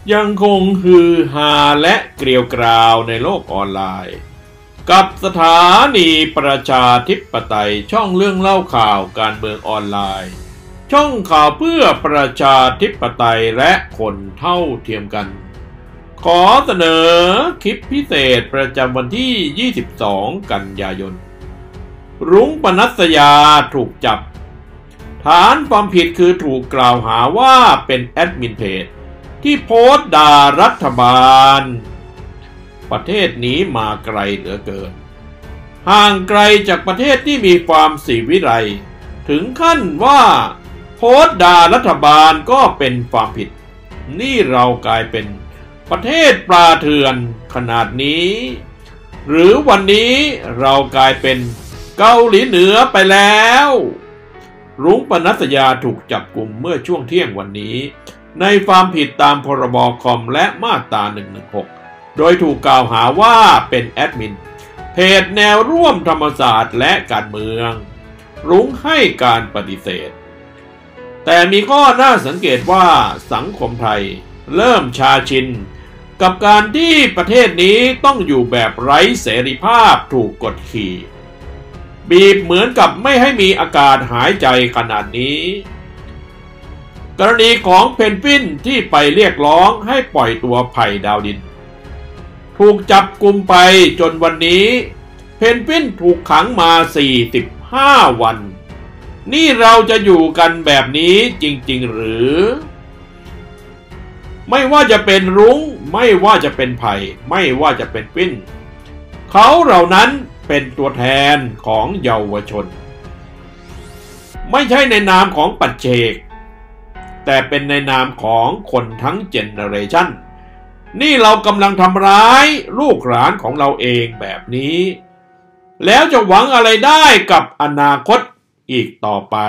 ยังคงฮือฮาและเกลียวกราวในโลกออนไลน์กับสถานีประชาธิปไตยช่องเรื่องเล่าข่าวการเมืองออนไลน์ช่องข่าวเพื่อประชาธิปไตยและคนเท่าเทียมกันขอเสนอคลิปพิเศษประจำวันที่ 22 กันยายนรุ้งปนัสยาถูกจับฐานความผิดคือถูกกล่าวหาว่าเป็นแอดมินเพจที่โพสต์ด่ารัฐบาลประเทศนี้มาไกลเหลือเกินห่างไกลจากประเทศที่มีความศรีวิไลถึงขั้นว่าโพสต์ด่ารัฐบาลก็เป็นความผิดนี่เรากลายเป็นประเทศปลาเถื่อนขนาดนี้หรือวันนี้เรากลายเป็นเกาหลีเหนือไปแล้วรุ้งปนัสยาถูกจับกุมเมื่อช่วงเที่ยงวันนี้ในความผิดตามพรบคอมและมาตรา 116 โดยถูกกล่าวหาว่าเป็นแอดมินเพจแนวร่วมธรรมศาสตร์และการเมืองรุ้งให้การปฏิเสธแต่มีข้อน่าสังเกตว่าสังคมไทยเริ่มชาชินกับการที่ประเทศนี้ต้องอยู่แบบไร้เสรีภาพถูกกดขี่บีบเหมือนกับไม่ให้มีอากาศหายใจขนาดนี้กรณีของเพนกวินที่ไปเรียกร้องให้ปล่อยตัวไผ่ดาวดินถูกจับกุมไปจนวันนี้เพนกวินถูกขังมา45 วันนี่เราจะอยู่กันแบบนี้จริงๆหรือไม่ว่าจะเป็นรุ้งไม่ว่าจะเป็นไผ่ไม่ว่าจะเป็นปิ้นเขาเหล่านั้นเป็นตัวแทนของเยาวชนไม่ใช่ในนามของปัจเจกแต่เป็นในนามของคนทั้งเจเนอเรชันนี่เรากำลังทำร้ายลูกหลานของเราเองแบบนี้แล้วจะหวังอะไรได้กับอนาคตอีกต่อไป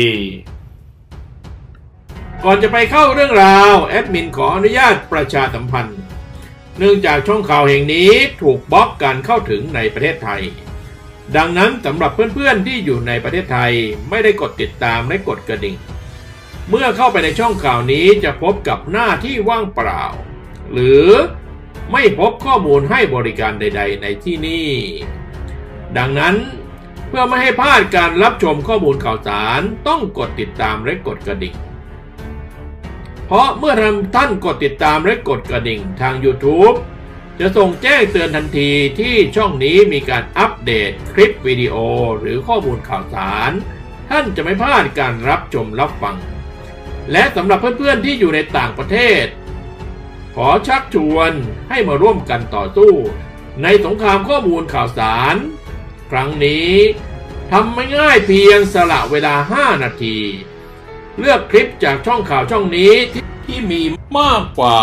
ก่อนจะไปเข้าเรื่องราวแอดมินขออนุญาตประชาสัมพันธ์เนื่องจากช่องข่าวแห่งนี้ถูกบล็อกการเข้าถึงในประเทศไทยดังนั้นสำหรับเพื่อนๆที่อยู่ในประเทศไทยไม่ได้กดติดตามและกดกระดิ่งเมื่อเข้าไปในช่องข่าวนี้จะพบกับหน้าที่ว่างเปล่าหรือไม่พบข้อมูลให้บริการใดๆในที่นี่ดังนั้นเพื่อไม่ให้พลาดการรับชมข้อมูลข่าวสารต้องกดติดตามและกดกระดิ่งเพราะเมื่อท่านกดติดตามและกดกระดิ่งทาง YouTube จะส่งแจ้งเตือนทันทีที่ช่องนี้มีการอัปเดตคลิปวิดีโอหรือข้อมูลข่าวสารท่านจะไม่พลาดการรับชมรับฟังและสำหรับเพื่อนๆที่อยู่ในต่างประเทศขอชักชวนให้มาร่วมกันต่อสู้ในสงครามข้อมูลข่าวสารครั้งนี้ทำไม่ง่ายเพียงสละเวลา5 นาทีเลือกคลิปจากช่องข่าวช่องนี้ที่มีมากกว่า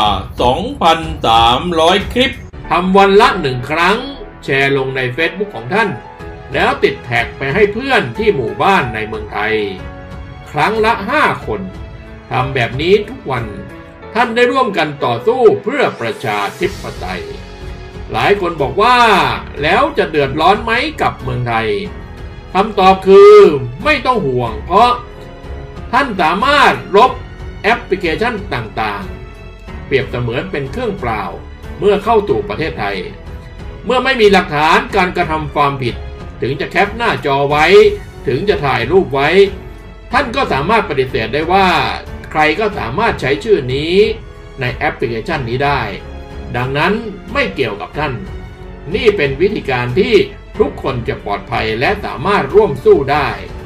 2,300 คลิปทำวันละ1 ครั้งแชร์ลงใน Facebook ของท่านแล้วติดแท็กไปให้เพื่อนที่หมู่บ้านในเมืองไทยครั้งละ5 คนทำแบบนี้ทุกวันท่านได้ร่วมกันต่อสู้เพื่อประชาธิปไตยหลายคนบอกว่าแล้วจะเดือดร้อนไหมกับเมืองไทยคำตอบคือไม่ต้องห่วงเพราะท่านสามารถลบแอปพลิเคชันต่างๆเปรียบเสมือนเป็นเครื่องเปล่าเมื่อเข้าสู่ประเทศไทยเมื่อไม่มีหลักฐานการกระทำความผิดถึงจะแคปหน้าจอไว้ถึงจะถ่ายรูปไว้ท่านก็สามารถปฏิเสธได้ว่าใครก็สามารถใช้ชื่อนี้ในแอปพลิเคชันนี้ได้ดังนั้นไม่เกี่ยวกับท่านนี่เป็นวิธีการที่ทุกคนจะปลอดภัยและสามารถร่วมสู้ได้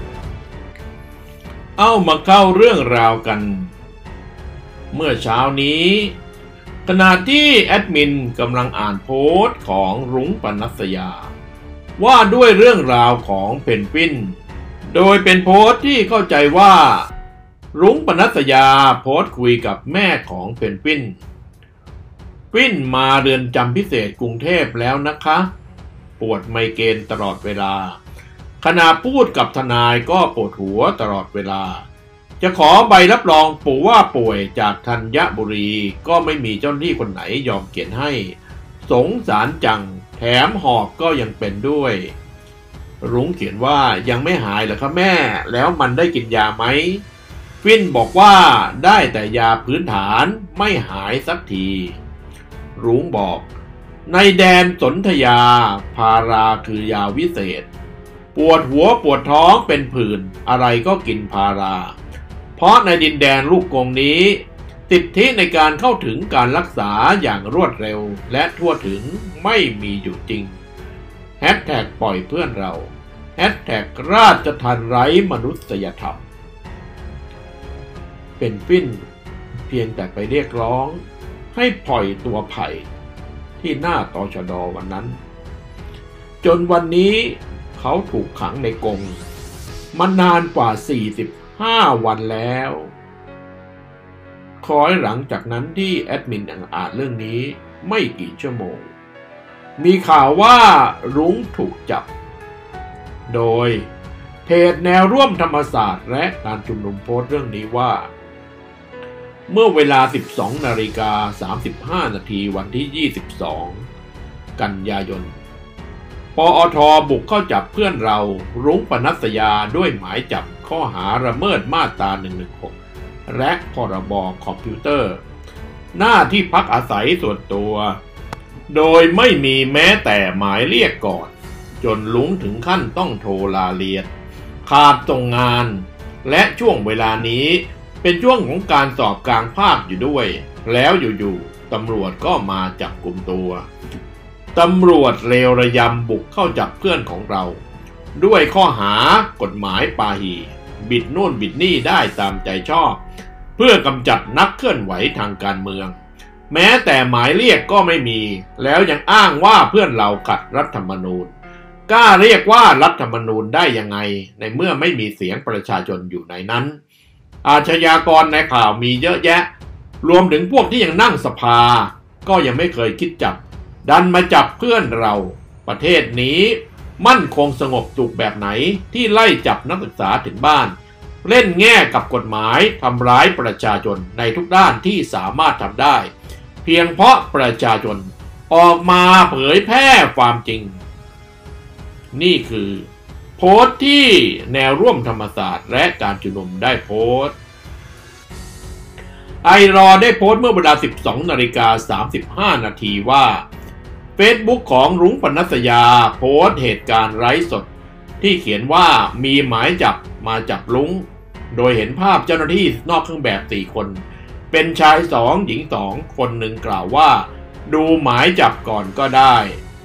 เอามาเข้าเรื่องราวกันเมื่อเช้านี้ขณะที่แอดมินกำลังอ่านโพสต์ของรุ้งปนัสยาว่าด้วยเรื่องราวของเพนกวินโดยเป็นโพสต์ที่เข้าใจว่ารุ้งปนัสยาโพสต์คุยกับแม่ของเพนกวินมาเรือนจำพิเศษกรุงเทพแล้วนะคะปวดไมเกรนตลอดเวลาขณะพูดกับทนายก็ปวดหัวตลอดเวลาจะขอใบรับรองปู่ว่าป่วยจากธัญบุรีก็ไม่มีเจ้าหน้าที่คนไหนยอมเขียนให้สงสารจังแถมหอบก็ยังเป็นด้วยรุ้งเขียนว่ายังไม่หายเหรอคะแม่แล้วมันได้กินยาไหมฟินบอกว่าได้แต่ยาพื้นฐานไม่หายสักทีรุ้งบอกในแดนสนธยาพาราคือยาวิเศษปวดหัวปวดท้องเป็นผื่นอะไรก็กินพาราเพราะในดินแดนลูกกงนี้สิทธิในการเข้าถึงการรักษาอย่างรวดเร็วและทั่วถึงไม่มีอยู่จริงแฮชแท็กปล่อยเพื่อนเราแฮชแท็กราชทัณฑ์ไร้มนุษยธรรมเป็นฟินเพียงแต่ไปเรียกร้องให้ปล่อยตัวไผ่ที่หน้าตชด.วันนั้นจนวันนี้เขาถูกขังในกรงมานานกว่า45 วันแล้วคล้อยหลังจากนั้นที่แอดมินอ่านเรื่องนี้ไม่กี่ชั่วโมงมีข่าวว่ารุ้งถูกจับโดยเพจแนวร่วมธรรมศาสตร์และการชุมนุมโพสต์เรื่องนี้ว่าเมื่อเวลา 12:35 นาทีวันที่ 22 กันยายนปอท.บุกเข้าจับเพื่อนเรารุ้งปนัสยาด้วยหมายจับข้อหาละเมิดมาตรา 116 และพรบ.คอมพิวเตอร์หน้าที่พักอาศัยส่วนตัวโดยไม่มีแม้แต่หมายเรียกก่อนจนรุ้งถึงขั้นต้องโทรลาเรียนขาดส่งงานและช่วงเวลานี้เป็นช่วงของการสอบกลางภาคอยู่ด้วยแล้วอยู่ๆตำรวจก็มาจับกุมตัวตำรวจเลวระยำบุกเข้าจับเพื่อนของเราด้วยข้อหากฎหมายปาหีบิดโน่นบิดนี่ได้ตามใจชอบเพื่อกำจัดนักเคลื่อนไหวทางการเมืองแม้แต่หมายเรียกก็ไม่มีแล้วยังอ้างว่าเพื่อนเราขัดรัฐธรรมนูญกล้าเรียกว่ารัฐธรรมนูญได้ยังไงในเมื่อไม่มีเสียงประชาชนอยู่ในนั้นอาชญากรในข่าวมีเยอะแยะรวมถึงพวกที่ยังนั่งสภาก็ยังไม่เคยคิดจับดันมาจับเพื่อนเราประเทศนี้มั่นคงสงบสุขแบบไหนที่ไล่จับนักศึกษาถึงบ้านเล่นแง่กับกฎหมายทำร้ายประชาชนในทุกด้านที่สามารถทำได้เพียงเพราะประชาชนออกมาเผยแพร่ความจริงนี่คือโพสต์ที่แนวร่วมธรรมศาสตร์และการชุมนุมได้โพสต์ไอรอได้โพสต์เมื่อเวลา 12:35 นาทีว่า Facebook ของรุ้งปนัสยาโพสต์เหตุการณ์ไร้สดที่เขียนว่ามีหมายจับมาจับรุ้งโดยเห็นภาพเจ้าหน้าที่นอกเครื่องแบบ4 คนเป็นชาย2หญิง2คนหนึ่งกล่าวว่าดูหมายจับก่อนก็ได้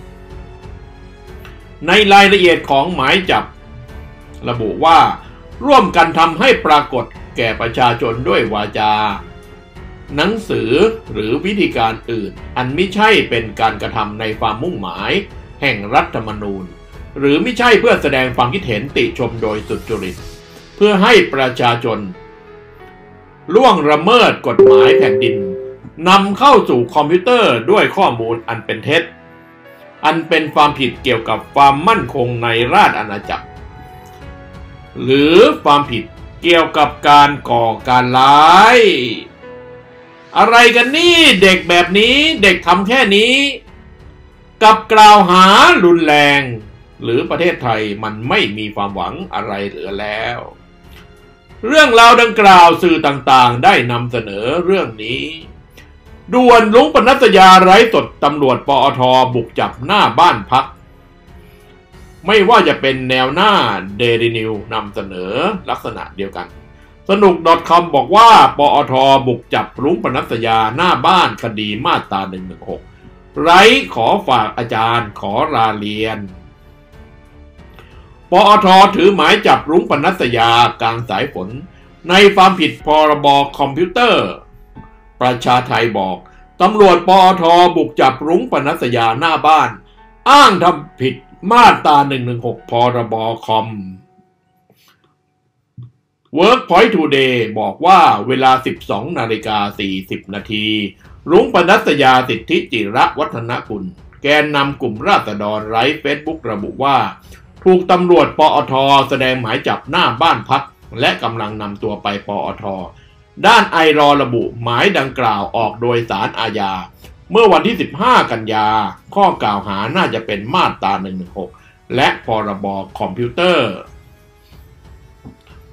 ในรายละเอียดของหมายจับระบุว่าร่วมกันทำให้ปรากฏแก่ประชาชนด้วยวาจาหนังสือหรือวิธีการอื่นอันไม่ใช่เป็นการกระทำในความมุ่งหมายแห่งรัฐธรรมนูญหรือไม่ใช่เพื่อแสดงความคิดเห็นติชมโดยสุจริตเพื่อให้ประชาชนล่วงละเมิดกฎหมายแผ่นดินนำเข้าสู่คอมพิวเตอร์ด้วยข้อมูลอันเป็นเท็จอันเป็นความผิดเกี่ยวกับความมั่นคงในราชอาณาจักรหรือความผิดเกี่ยวกับการก่อการร้ายอะไรกันนี่เด็กแบบนี้เด็กทำแค่นี้กับกล่าวหารุนแรงหรือประเทศไทยมันไม่มีความหวังอะไรเหลือแล้วเรื่องราวดังกล่าวสื่อต่างๆได้นำเสนอเรื่องนี้ด่วนรุ้งปนัสยาไร้สดตำรวจปอท.บุกจับหน้าบ้านพักไม่ว่าจะเป็นแนวหน้าเดลินิวนำเสนอลักษณะเดียวกันสนุก .com บอกว่าปอท.บุกจับรุ้งปนัสยาหน้าบ้านคดีมาตรา 116 ไร้ขอฝากอาจารย์ขอลาเรียนปอท.ถือหมายจับรุ้งปนัสยากลางสายฝนในความผิดพรบคอมพิวเตอร์ประชาไทยบอกตำรวจปอท.บุกจับรุ้งปนัสยาหน้าบ้านอ้างทำผิดมาตรา 116 พรบคอม Workpoint Today บอกว่าเวลา 12:40 นาทีรุ้งปนัสยาสิทธิจิระวัฒนกุลแกนนำกลุ่มราษฎรไร้เฟซบุ๊กระบุว่าถูกตำรวจปอท.แสดงหมายจับหน้าบ้านพักและกำลังนำตัวไปปอท.ด้านไอรอระบุหมายดังกล่าวออกโดยศาลอาญาเมื่อวันที่ 15 กันยาข้อกล่าวหาน่าจะเป็นมาตรา 116 และพรบคอมพิวเตอร์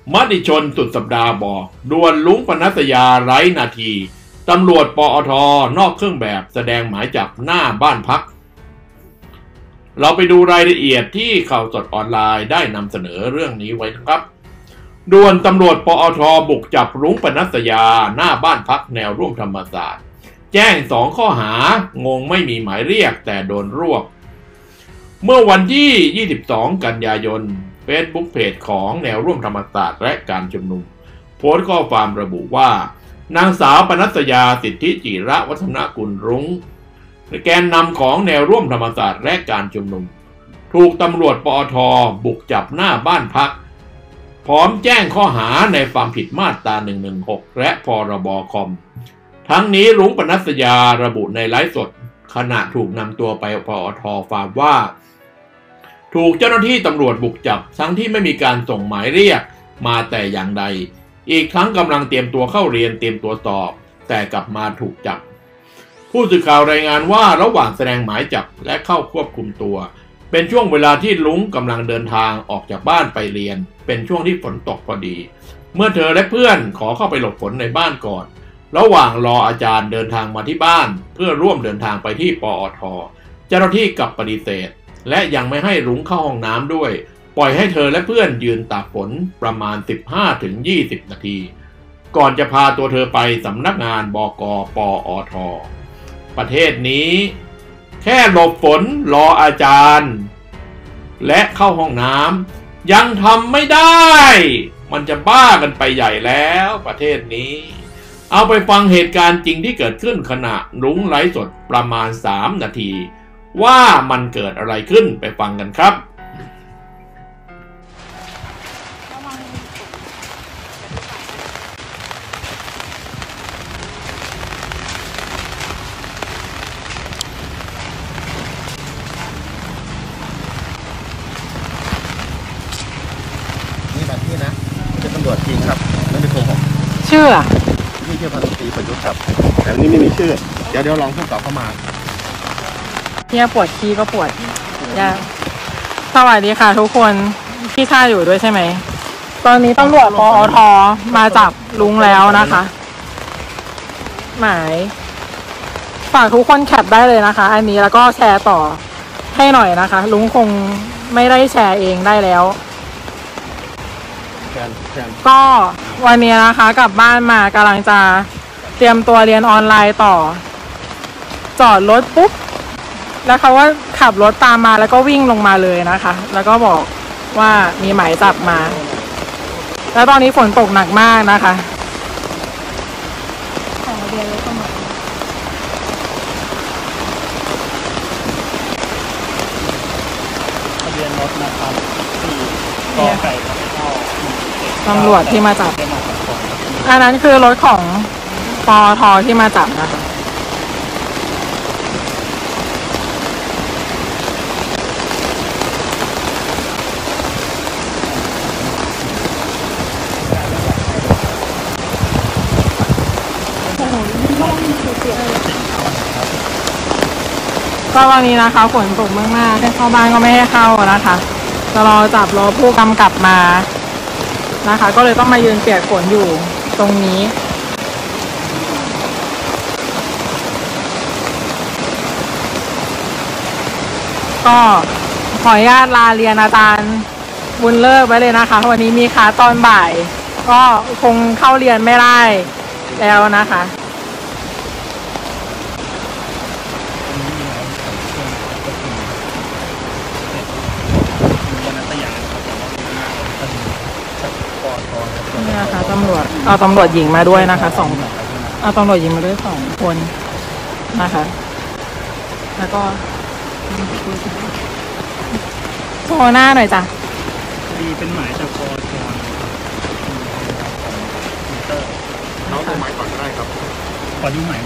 มติชนสุดสัปดาห์บอกด่วนลุงปนัสยาไร้นาทีตำรวจปอทนอกเครื่องแบบแสดงหมายจับหน้าบ้านพักเราไปดูรายละเอียดที่ข่าวสดออนไลน์ได้นำเสนอเรื่องนี้ไว้นะครับด่วนตำรวจปอทบุกจับรุ้งปนัสยาหน้าบ้านพักแนวร่วมธรรมศาสตร์แจ้ง2 ข้อหางงไม่มีหมายเรียกแต่โดนรวบเมื่อวันที่ 22 กันยายนเฟซบุ๊กเพจของแนวร่วมธรรมศาสตร์และการชุมนุมโพสต์ข้อความระบุว่านางสาวปนัสยาสิทธิจิระวัฒนกุลรุ้งแกนนำของแนวร่วมธรรมศาสตร์และการชุมนุมถูกตำรวจปอทบุกจับหน้าบ้านพักพร้อมแจ้งข้อหาในความผิดมาตรา116และพรบคอมทั้งนี้รุ้งปนัสยาระบุในไลฟ์สดขณะถูกนำตัวไปปอทฟาร์มว่าถูกเจ้าหน้าที่ตำรวจบุกจับทั้งที่ไม่มีการส่งหมายเรียกมาแต่อย่างใดอีกทั้งกำลังเตรียมตัวเข้าเรียนเตรียมตัวสอบแต่กลับมาถูกจับผู้สื่อข่าวรายงานว่าระหว่างแสดงหมายจับและเข้าควบคุมตัวเป็นช่วงเวลาที่ลุงกำลังเดินทางออกจากบ้านไปเรียนเป็นช่วงที่ฝนตกพอดีเมื่อเธอและเพื่อนขอเข้าไปหลบฝนในบ้านก่อนระหว่างรออาจารย์เดินทางมาที่บ้านเพื่อร่วมเดินทางไปที่ปอทเจ้าหน้าที่กลับปฏิเสธและยังไม่ให้รุ้งเข้าห้องน้ำด้วยปล่อยให้เธอและเพื่อนยืนตากฝนประมาณ 15-20 นาทีก่อนจะพาตัวเธอไปสำนักงานบก.ปอท.ประเทศนี้แค่หลบฝนรออาจารย์และเข้าห้องน้ำยังทำไม่ได้มันจะบ้ากันไปใหญ่แล้วประเทศนี้เอาไปฟังเหตุการณ์จริงที่เกิดขึ้นขณะรุ้งไลฟ์สดประมาณ3 นาทีว่ามันเกิดอะไรขึ้นไปฟังกันครับนี่บัตรพี่นะเป็นตำรวจจริงครับไม่ได้โกหกชื่อนี่ชื่อพันตรีประยุทธ์ครับแต่นี่ไม่มีชื่อเดี๋ยวลองพูดกลับเข้ามาเนี่ยปวดขี้ก็ปวดยาสวัสดีค่ะทุกคนพี่ชาอยู่ด้วยใช่ไหมตอนนี้ตำรวจปอทมาจับลุงแล้วนะคะหมายฝากทุกคนแคปได้เลยนะคะอันนี้แล้วก็แชร์ต่อให้หน่อยนะคะลุงคงไม่ได้แชร์เองได้แล้วก็วันนี้นะคะกลับบ้านมากำลังจะเตรียมตัวเรียนออนไลน์ต่อจอดรถปุ๊บแล้วเขาว่าขับรถตามมาแล้วก็วิ่งลงมาเลยนะคะแล้วก็บอกว่ามีหมายจับมาแล้วตอนนี้ฝนตกหนักมากนะคะของเรียนรถตำรวจทะเบียนรถนะครับ4 กไก่ตำรวจที่มาจับอันนั้นคือรถของปอทที่มาจับนะคะก็วันนี้นะคะฝนตกมากๆให้เข้าบ้านก็ไม่ให้เข้านะคะจะรอจับรอผู้กำกับมานะคะก็เลยต้องมายืนเปียกฝนอยู่ตรงนี้ก็ขออนุญาตลาเรียนอาจารย์บุญเลิกไว้เลยนะคะวันนี้มีคลาสตอนบ่ายก็คงเข้าเรียนไม่ได้แล้วนะคะนี่นะคะตำรวจเอาตำรวจหญิงมาด้วยนะคะเอาตำรวจหญิงมาด้วย2 คนนะคะแล้วก็โชว์หน้าหน่อยจ้ะดีเป็นหมายจากปอทน้องดูหมายก่อนก็ได้ครับขอดูหมาย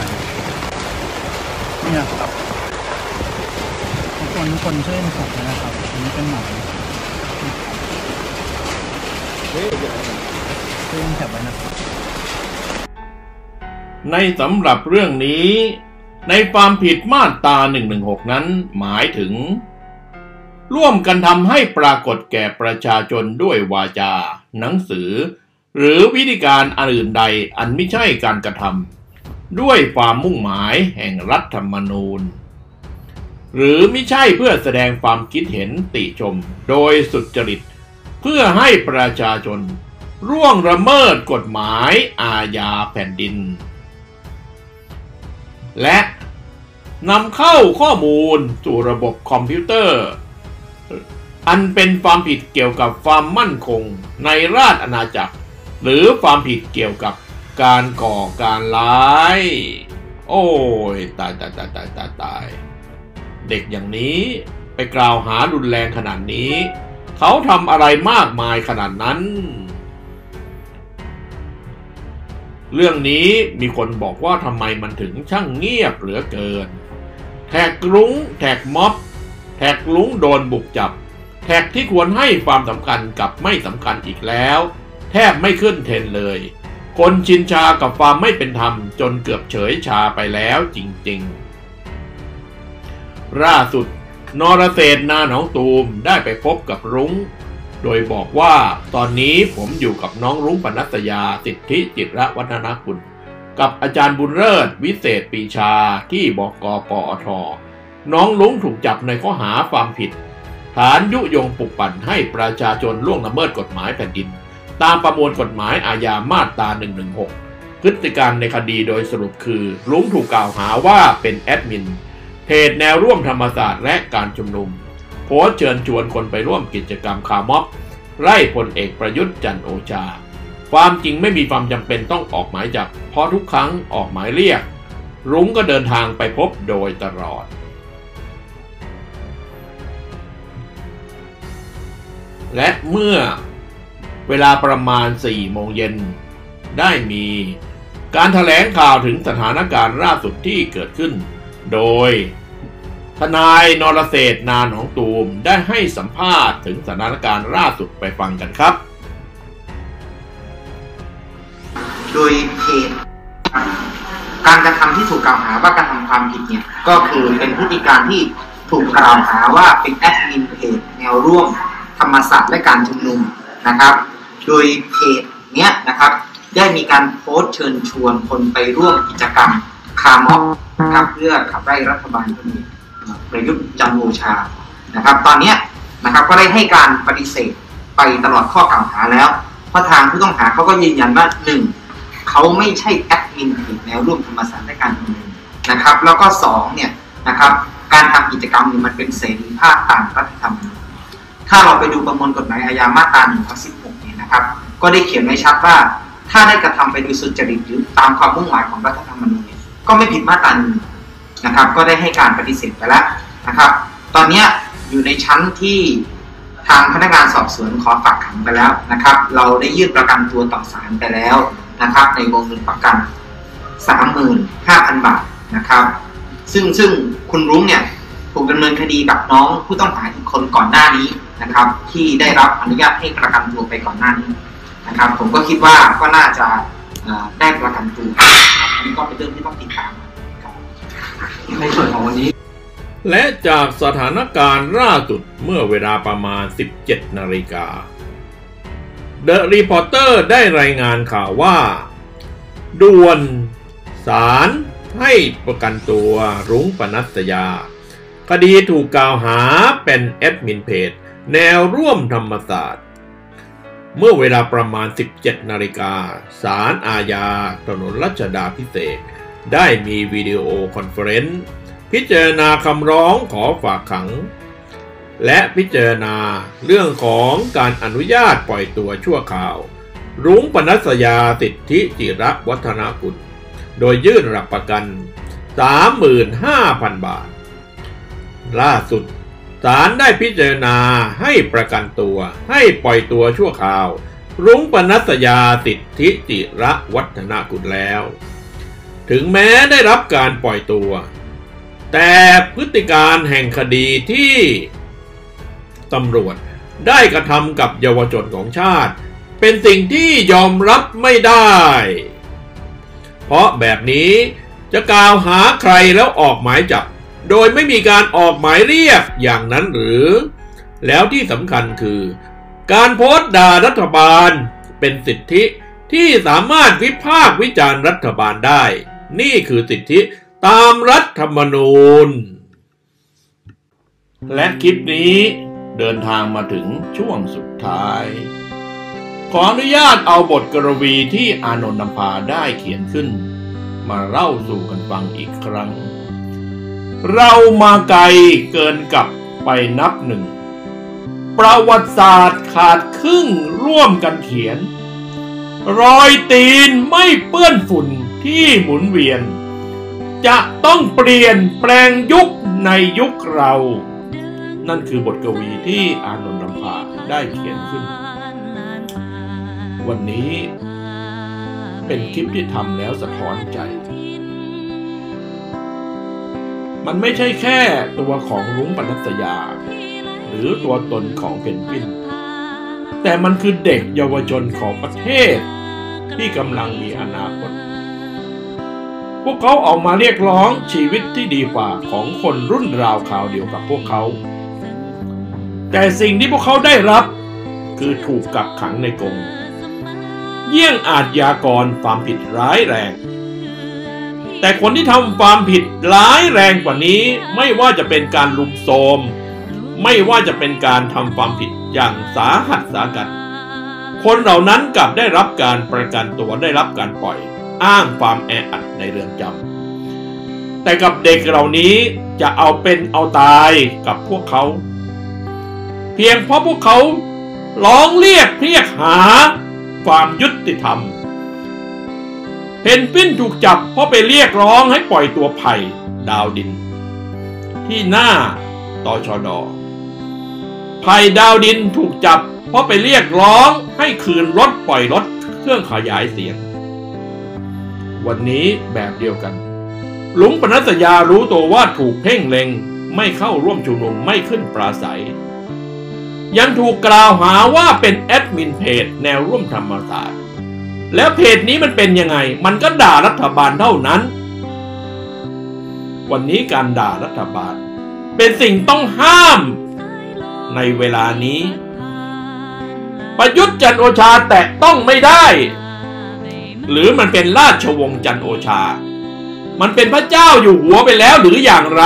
นี่ครับทุกคนช่วยกันส่งนะครับอันนี้เป็นหมายในสำหรับเรื่องนี้ในความผิดมาตรา116นั้นหมายถึงร่วมกันทำให้ปรากฏแก่ประชาชนด้วยวาจาหนังสือหรือวิธีการอื่นใดอันไม่ใช่การกระทำด้วยความมุ่งหมายแห่งรัฐธรรมนูญหรือไม่ใช่เพื่อแสดงความคิดเห็นติชมโดยสุจริตเพื่อให้ประชาชนร่วงละเมิดกฎหมายอาญาแผ่นดินและนำเข้าข้อมูลสู่ระบบคอมพิวเตอร์อันเป็นความผิดเกี่ยวกับความมั่นคงในราชอาณาจักรหรือความผิดเกี่ยวกับการก่อการร้ายโอ้ยตายเด็กอย่างนี้ไปกล่าวหารุนแรงขนาดนี้เขาทำอะไรมากมายขนาดนั้นเรื่องนี้มีคนบอกว่าทำไมมันถึงช่างเงียบเหลือเกินแท็กรุ้งแท็กม็อบแท็กลุงโดนบุกจับแท็กที่ควรให้ความสำคัญกับไม่สำคัญอีกแล้วแทบไม่ขึ้นเทรนเลยคนชินชากับความไม่เป็นธรรมจนเกือบเฉยชาไปแล้วจริงๆล่าสุดนรเศรษฐ์นาหนองตูมได้ไปพบกับรุ้งโดยบอกว่าตอนนี้ผมอยู่กับน้องรุ้งปนัสยาสิทธิจิรวัฒนกุลกับอาจารย์บุญเลิศวิเศษปีชาที่บก.ปอท.น้องรุ้งถูกจับในข้อหาความผิดฐานยุยงปลุกปั่นให้ประชาชนล่วงละเมิดกฎหมายแผ่นดินตามประมวลกฎหมายอาญามาตรา 116 พฤติการในคดีโดยสรุปคือรุ้งถูกกล่าวหาว่าเป็นแอดมินเพจแนวร่วมธรรมศาสตร์และการชุมนุมโพสต์เชิญชวนคนไปร่วมกิจกรรมคาร์ม็อบไล่พลเอกประยุทธ์จันทร์โอชาความจริงไม่มีความจำเป็นต้องออกหมายจับเพราะทุกครั้งออกหมายเรียกรุ้งก็เดินทางไปพบโดยตลอดและเมื่อเวลาประมาณ 4 โมงเย็นได้มีการแถลงข่าวถึงสถานการณ์ล่าสุดที่เกิดขึ้นโดยทนายนรเศรษฐ์นาหนองตูมได้ให้สัมภาษณ์ถึงสถานการณ์ล่าสุดไปฟังกันครับโดยเพจการกระทำที่ถูกกล่าวหาว่ากระทำความผิดเนี่ยก็คือเป็นพฤติการที่ถูกกล่าวหาว่าเป็นแอดมินเพจแนวร่วมธรรมศาสตร์และการชุมนุมนะครับโดยเพจเนี้ยนะครับได้มีการโพสต์เชิญชวนคนไปร่วมกิจกรรมคาร์ม็อบนะครับเพื่อขับไล่รัฐบาลพลเอกประยุทธ์จันทร์โอชานะครับตอนนี้นะครับก็ได้ให้การปฏิเสธไปตลอดข้อกล่าวหาแล้วเพราะทางผู้ต้องหาเขาก็ยืนยันว่า1เขาไม่ใช่แอดมินเพจแนวร่วมธรรมศาสตร์และการชุมนุมนะครับแล้วก็2เนี่ยนะครับการทำกิจกรรมนี้มันเป็นเสรีภาพตามรัฐธรรมนูญถ้าเราไปดูประมวลกฎหมายอาญามาตรา 116 เนี่ยนะครับก็ได้เขียนไว้ชัดว่าถ้าได้กระทำไปโดยสุจริตหรือตามความมุ่งหมายของรัฐธรรมนูญก็ไม่ผิดมาตรา1นะครับก็ได้ให้การปฏิเสธไปแล้วนะครับตอนนี้อยู่ในชั้นที่ทางพนักงานสอบสวนขอฝากขังไปแล้วนะครับเราได้ยื่นประกันตัวต่อศาลไปแล้วนะครับในวงเงินประกัน 35,000 บาทนะครับซึ่งคุณรุ้งเนี่ยถูกดำเนินคดีกับน้องผู้ต้องหาอีกคนก่อนหน้านี้นะครับที่ได้รับอนุญาตให้ประกันตัวไปก่อนหน้านี้นะครับผมก็คิดว่าก็น่าจะได้ประกันตัวอันนี้ก็เป็นเรื่องที่ต้องติดตามในส่วนของวันนี้และจากสถานการณ์ล่าสุดเมื่อเวลาประมาณ 17 นาฬิกา The Reporter ได้รายงานข่าวว่าด่วนศาลให้ประกันตัวรุ้งปนัสยาคดีถูกกล่าวหาเป็นแอดมินเพจแนวร่วมธรรมศาสตร์เมื่อเวลาประมาณ 17 นาฬิกาศาลอาญาถนนรัชดาภิเษกได้มีวิดีโอคอนเฟอเรนซ์พิจารณาคำร้องขอฝากขังและพิจารณาเรื่องของการอนุญาตปล่อยตัวชั่วคราวรุ้งปนัสยาสิทธิจิรวัฒนกุลโดยยื่นหลักประกัน 35,000 บาทล่าสุดศาลได้พิจารณาให้ประกันตัวให้ปล่อยตัวชั่วคราวรุ้งปนัสยาสิทธิจิรวัฒนกุลแล้วถึงแม้ได้รับการปล่อยตัวแต่พฤติการแห่งคดีที่ตำรวจได้กระทำกับเยาวชนของชาติเป็นสิ่งที่ยอมรับไม่ได้เพราะแบบนี้จะกล่าวหาใครแล้วออกหมายจับโดยไม่มีการออกหมายเรียกอย่างนั้นหรือแล้วที่สำคัญคือการโพสต์ด่ารัฐบาลเป็นสิทธิที่สามารถวิพากษ์วิจารณ์รัฐบาลได้นี่คือสิทธิตามรัฐธรรมนูญและคลิปนี้เดินทางมาถึงช่วงสุดท้ายขออนุญาตเอาบทกวีที่อานนท์นำพาได้เขียนขึ้นมาเล่าสู่กันฟังอีกครั้งเรามาไกลเกินกับไปนับหนึ่งประวัติศาสตร์ขาดครึ่งร่วมกันเขียนรอยตีนไม่เปื้อนฝุ่นที่หมุนเวียนจะต้องเปลี่ยนแปลงยุคในยุคเรานั่นคือบทกวีที่อานนท์นำพาได้เขียนขึ้นวันนี้เป็นคลิปที่ทำแล้วสะท้อนใจมันไม่ใช่แค่ตัวของรุ้งปนัสยาหรือตัวตนของเพนกวินแต่มันคือเด็กเยาวชนของประเทศที่กำลังมีอนาคตพวกเขาออกมาเรียกร้องชีวิตที่ดีกว่าของคนรุ่นราวคราวเดียวกับพวกเขาแต่สิ่งที่พวกเขาได้รับคือถูกกักขังในกรงเยี่ยงอาชญากรความผิดร้ายแรงแต่คนที่ทำความผิดร้ายแรงกว่านี้ไม่ว่าจะเป็นการลุมโทรมไม่ว่าจะเป็นการทำความผิดอย่างสาหัสสากันคนเหล่านั้นกลับได้รับการประกันตัวได้รับการปล่อยอ้างความแออัดในเรือนจำแต่กับเด็กเหล่านี้จะเอาเป็นเอาตายกับพวกเขาเพียงเพราะพวกเขาร้องเรียกหาความยุติธรรมเพนกวินถูกจับเพราะไปเรียกร้องให้ปล่อยตัวไผ่ดาวดินที่หน้าตชด.ไผ่ดาวดินถูกจับเพราะไปเรียกร้องให้คืนรถปล่อยรถเครื่องขยายเสียงวันนี้แบบเดียวกันลุงปนัสยารู้ตัวว่าถูกเพ่งเล็งไม่เข้าร่วมชุมนุมไม่ขึ้นปราศัยยังถูกกล่าวหาว่าเป็นแอดมินเพจแนวร่วมธรรมศาสตร์แล้วเพจนี้มันเป็นยังไงมันก็ด่ารัฐบาลเท่านั้นวันนี้การด่ารัฐบาลเป็นสิ่งต้องห้ามในเวลานี้ประยุทธ์จันทร์โอชาแตะต้องไม่ได้หรือมันเป็นราชวงศ์จันทร์โอชามันเป็นพระเจ้าอยู่หัวไปแล้วหรืออย่างไร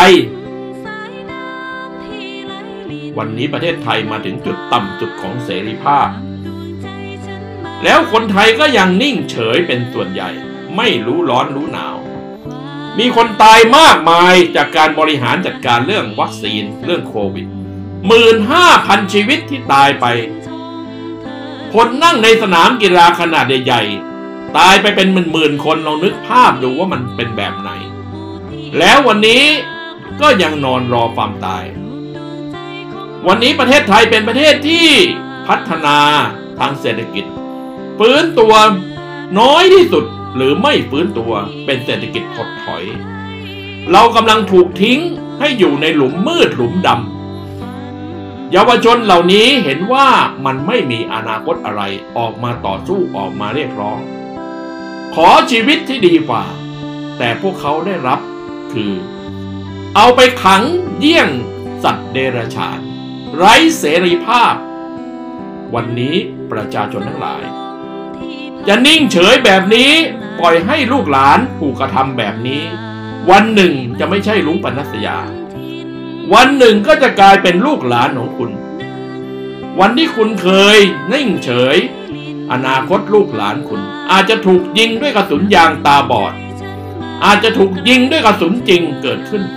วันนี้ประเทศไทยมาถึงจุดต่ำสุดของเสรีภาพแล้วคนไทยก็ยังนิ่งเฉยเป็นส่วนใหญ่ไม่รู้ร้อนรู้หนาวมีคนตายมากมายจากการบริหารจัดการเรื่องวัคซีนเรื่องโควิด 15,000 ชีวิตที่ตายไปคนนั่งในสนามกีฬาขนาดใหญ่ๆตายไปเป็นหมื่นๆคนลองนึกภาพดูว่ามันเป็นแบบไหนแล้ววันนี้ก็ยังนอนรอความตายวันนี้ประเทศไทยเป็นประเทศที่พัฒนาทางเศรษฐกิจฟื้นตัวน้อยที่สุดหรือไม่ฟื้นตัวเป็นเศรษฐกิจถดถอยเรากำลังถูกทิ้งให้อยู่ในหลุมมืดหลุมดำเยาวชนเหล่านี้เห็นว่ามันไม่มีอนาคตอะไรออกมาต่อสู้ออกมาเรียกร้องขอชีวิตที่ดีกว่าแต่พวกเขาได้รับคือเอาไปขังเยี่ยงสัตว์เดรัจฉานไร้เสรีภาพวันนี้ประชาชนทั้งหลายจะนิ่งเฉยแบบนี้ปล่อยให้ลูกหลานถูกกระทำแบบนี้วันหนึ่งจะไม่ใช่ลุงปนัสยาวันหนึ่งก็จะกลายเป็นลูกหลานของคุณวันที่คุณเคยนิ่งเฉยอนาคตลูกหลานคุณอาจจะถูกยิงด้วยกระสุนยางตาบอดอาจจะถูกยิงด้วยกระสุนจริงเกิดขึ้น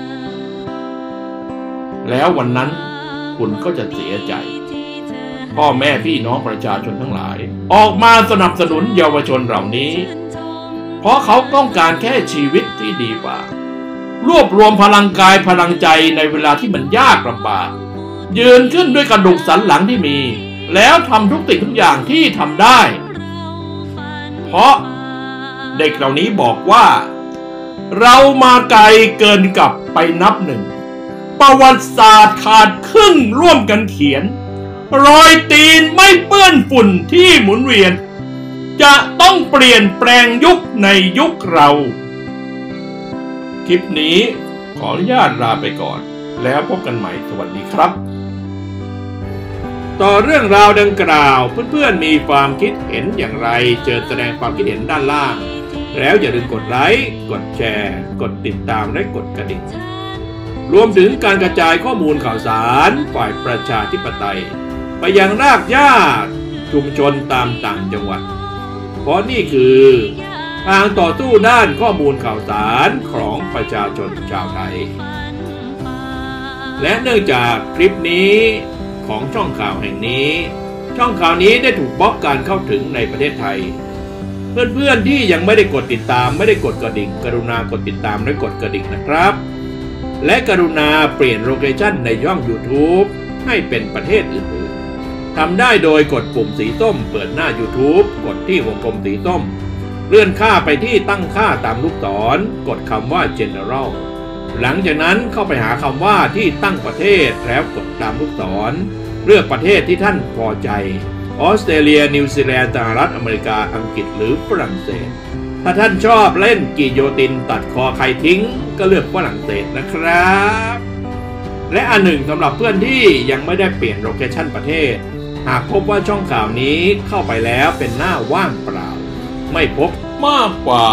แล้ววันนั้นคุณก็จะเสียใจพ่อแม่พี่น้องประชาชนทั้งหลายออกมาสนับสนุนเยาวชนเหล่านี้เพราะเขาต้องการแค่ชีวิตที่ดีกว่ารวบรวมพลังกายพลังใจในเวลาที่มันยากลำบากยืนขึ้นด้วยกระดูกสันหลังที่มีแล้วทำทุกสิ่งทุกอย่างที่ทำได้เพราะเด็กเหล่านี้บอกว่าเรามาไกลเกินกับไปนับหนึ่งประวัติศาสตร์ขาดครึ่งร่วมกันเขียนรอยตีนไม่เปื้อนฝุ่นที่หมุนเวียนจะต้องเปลี่ยนแปลงยุคในยุคเราคลิปนี้ขออนุญาตลาไปก่อนแล้วพบกันใหม่สวัสดีครับต่อเรื่องราวดังกล่าวเพื่อนๆมีความคิดเห็นอย่างไรเชิญแสดงความคิดเห็นด้านล่างแล้วอย่าลืมกดไลค์กดแชร์กดติดตามและกดกระดิ่งรวมถึงการกระจายข้อมูลข่าวสารฝ่ายประชาธิปไตยไปยังรากหญ้าชุมชนตามต่างจังหวัดเพราะนี่คือทางต่อสู้ด้านข้อมูลข่าวสารของประชาชนชาวไทยและเนื่องจากคลิปนี้ของช่องข่าวแห่งนี้ช่องข่าวนี้ได้ถูกบล็อกการเข้าถึงในประเทศไทยเพื่อนๆที่ยังไม่ได้กดติดตามไม่ได้กดกระดิ่งกรุณากดติดตามและกดกระดิ่งนะครับและกรุณาเปลี่ยนโลเคชั่นในช่อง YouTube ให้เป็นประเทศอื่นๆทำได้โดยกดปุ่มสีส้มเปิดหน้า YouTube กดที่วงกลมสีส้มเลื่อนค่าไปที่ตั้งค่าตามลูกศรกดคำว่า General หลังจากนั้นเข้าไปหาคำว่าที่ตั้งประเทศแล้วกดตามลูกศรเลือกประเทศที่ท่านพอใจออสเตรเลียนิวซีแลนด์สหรัฐอเมริกาอังกฤษหรือฝรั่งเศสถ้าท่านชอบเล่นกิโยตินตัดคอใครทิ้งก็เลือกฝรั่งเศสนะครับและอันหนึ่งสำหรับเพื่อนที่ยังไม่ได้เปลี่ยนโลเคชั่นประเทศหากพบว่าช่องข่าวนี้เข้าไปแล้วเป็นหน้าว่างเปล่าไม่พบมากกว่า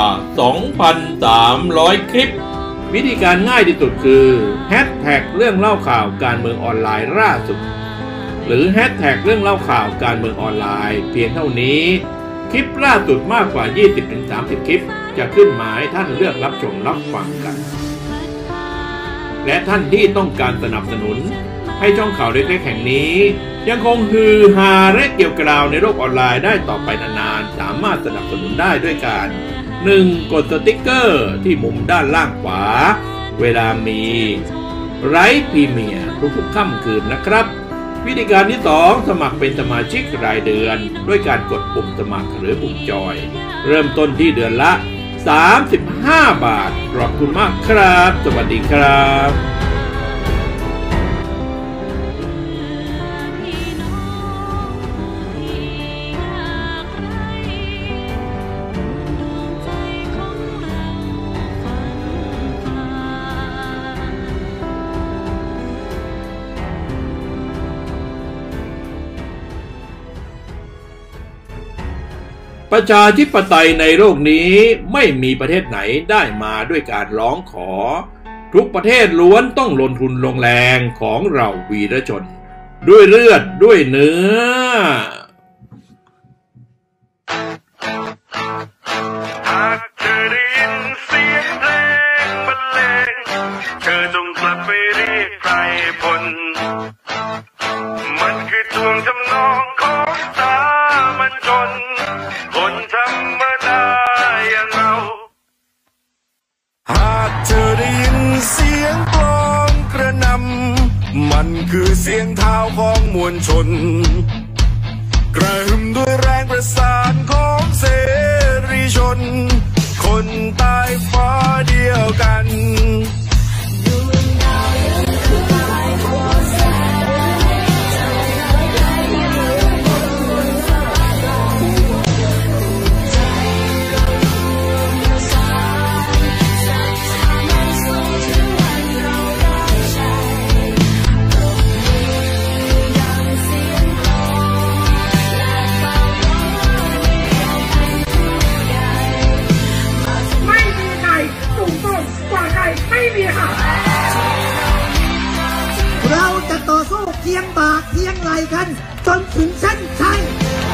2,300 คลิปวิธีการง่ายที่สุดคือแฮชแท็กเรื่องเล่าข่าวการเมืองออนไลน์ล่าสุดหรือแฮชแท็กเรื่องเล่าข่าวการเมืองออนไลน์เพียงเท่านี้คลิปล่าสุดมากกว่า 20-30 คลิปจะขึ้นมาให้ท่านเลือกรับชมรับฟังกันและท่านที่ต้องการสนับสนุนให้ช่องข่าวเล็กๆแห่งนี้ยังคงฮือฮาและเกี่ยวกราวในโลกออนไลน์ได้ต่อไปนานๆสามารถสนับสนุนได้ด้วยการ 1. กดสติ๊กเกอร์ที่มุมด้านล่างขวาเวลามีไลฟ์พรีเมียร์ทุกๆค่ำคืนนะครับวิธีการที่ 2 สมัครเป็นสมาชิกรายเดือนด้วยการกดปุ่มสมัครหรือปุ่มจอยเริ่มต้นที่เดือนละ35 บาทขอบคุณมากครับสวัสดีครับประชาธิปไตยในโลกนี้ไม่มีประเทศไหนได้มาด้วยการร้องขอทุกประเทศล้วนต้องลงทุนลงแรงของเราวีรชนด้วยเลือดด้วยเนื้อหากเธอได้ยินเสียงเพลงบรรเลงเธอต้องกลับไปเรียกใครพลมันคือทวงทำนองของสามัญชนคนธรรมดาอย่างเราหากเธอได้ยินเสียงกลองกระหน่ำมันคือเสียงเท้าของมวลชนกระหึ่มด้วยแรงประสานของเสรีชนคนใต้ฟ้าเดียวกันเราจะต่อสู้เคียงบ่าเคียงไหลกันจนถึงเส้นชัย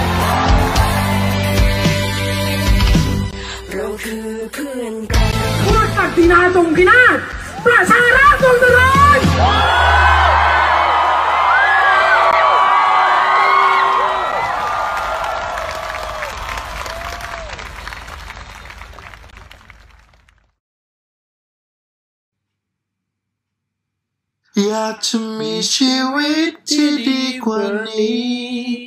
เราคือเพื่อนกันพูดศักดินาทรงพินาศประชาราษฎร์ทรงเจริญอยากจะมีชีวิตที่ดีกว่านี้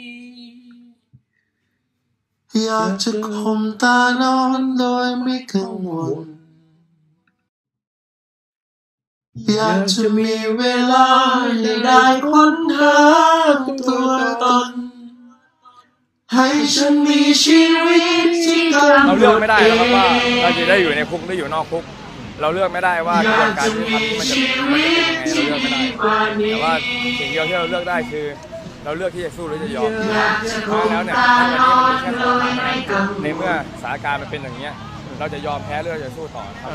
อยากจะข่มตานอนโดยไม่กังวลอยากจะมีเวลาให้ได้ค้นหาตัวตนให้ฉันมีชีวิตที่เราเลือกไม่ได้นะครับว่าเราจะได้อยู่ในคุกหรืออยู่นอกคุกเราเลือกไม่ได้ว่าการที่ทำมันจะเป็นยังไงเราเลือกไม่ได้แต่ว่าสิ่งเดียวที่เราเลือกได้คือเราเลือกที่จะสู้หรือจะยอมมาแล้วเนี่ยวันนี้มันมีแค่สองทางในเมื่อสถานการณ์มันเป็นอย่างเงี้ยเราจะยอมแพ้หรือเราจะสู้ต่อครับ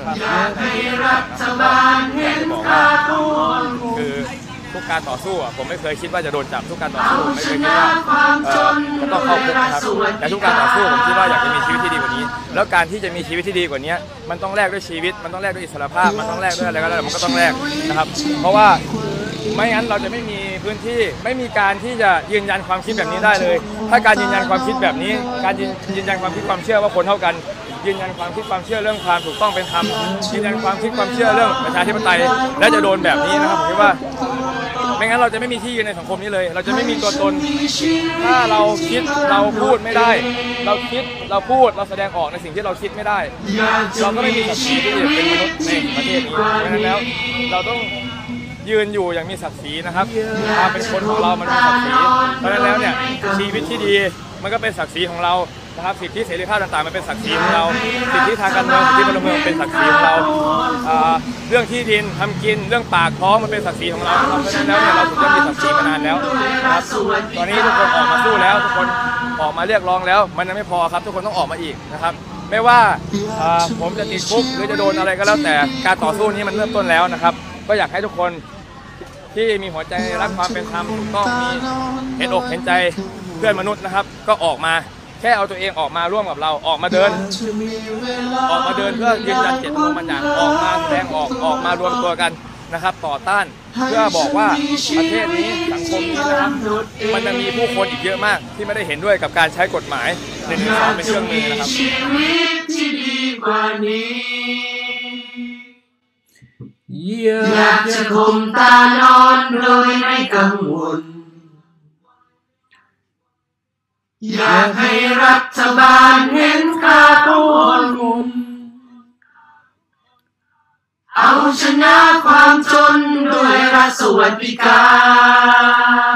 คือทุกการต่อสู้ผมไม่เคยคิดว่าจะโดนจับทุกการต่อสู้ไม่เคยคิดว่าจะต้องเข้าคุกนะครับแต่ทุกการต่อสู้ผมคิดว่าอยากจะมีชีวิตที่ดีกว่านี้แล้วการที่จะมีชีวิตที่ดีกว่านี้มันต้องแลกด้วยชีวิตมันต้องแลกด้วยอิสรภาพมันต้องแลกด้วยอะไรก็แล้วมันก็ต้องแลกนะครับเพราะว่าไม่งั้นเราจะไม่มีพื้นที่ไม่มีการที่จะยืนยันความคิดแบบนี้ได้เลยถ้าการยืนยันความคิดแบบนี้การยืนยันความคิดความเชื่อว่าคนเท่ากันยืนยันความคิดความเชื่อเรื่องความถูกต้องเป็นธรรมยืนยันความคิดความเชื่อเรื่องประชาธิปไตยและจะโดนแบบนี้นะครับผมคิดว่าไม่งั้นเราจะไม่มีที่ยืนในสังคมนี้เลยเราจะไม่มีตัวตนถ้าเราคิดเราพูดไม่ได้เราคิดเราพูดเราแสดงออกในสิ่งที่เราคิดไม่ได้เราก็ไม่มีศักดิ์ศรีที่จะเป็นมนุษย์ในประเทศนี้เพราะฉะนั้นแล้วเราต้องยืนอยู่อย่างมีศักดิ์ศรีนะครับความเป็นคนของเรามันมีศักดิ์ศรีเพราะฉะนั้นแล้วเนี่ยชีวิตที่ดีมันก็เป็นศักดิ์ศรีของเรานะครับสิทธิเสรีภาพต่างๆมันเป็นศักดิ์ศรีของเราสิทธิทางการเมืองสิทธิพลเมืองเป็นศักดิ์ศรีของเราเรื่องที่ดินทำกินเรื่องปากท้องมันเป็นศักดิ์ศรีของเราเพราะฉะนั้นแล้วเนี่ยเราถึงจะมีศักดิ์ศรีมานานแล้วนะครับตอนนี้ทุกคนออกมาสู้แล้วทุกคนออกมาเรียกร้องแล้วมันยังไม่พอครับทุกคนต้องออกมาอีกนะครับไม่ว่าผมจะติดคุกหรือจะโดนอะไรก็แล้วแต่การต่อสู้นี้มันเริ่มต้นแล้วนะครับก็อยากให้ทุกคนที่มีหัวใจรักความเป็นธรรมถูกต้องมีเห็นอกเห็นใจเพื่อนมนุษย์นะครับก็ออกมาแค่เอาตัวเองออกมาร่วมกับเราออกมาเดินเพื่อยืนยันเจตจำนงบางอย่างออกมาแสดงออกมารวมตัวกันนะครับต่อต้านเพื่อบอกว่าประเทศนี้สังคมนี้นะครับมันจะมีผู้คนอีกเยอะมากที่ไม่ได้เห็นด้วยกับการใช้กฎหมาย112เป็นเครื่องมือนะครับอยากจะข่มตานอนโดยไม่กังวลอยากให้รัฐบาลเห็นค่าของคนเอาชนะความจนด้วยรัฐสวัสดิการ